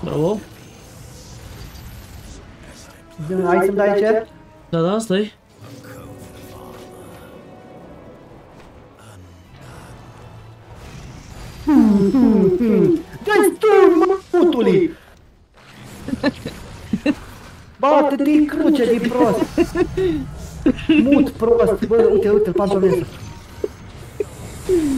Bravo. Ai să-mi dai ce? Da, da, stai. Dă-i stun, mă, putului! Bate-te-i cruce de prost! Mut prost! Bă, uite, uite-l pantomesc!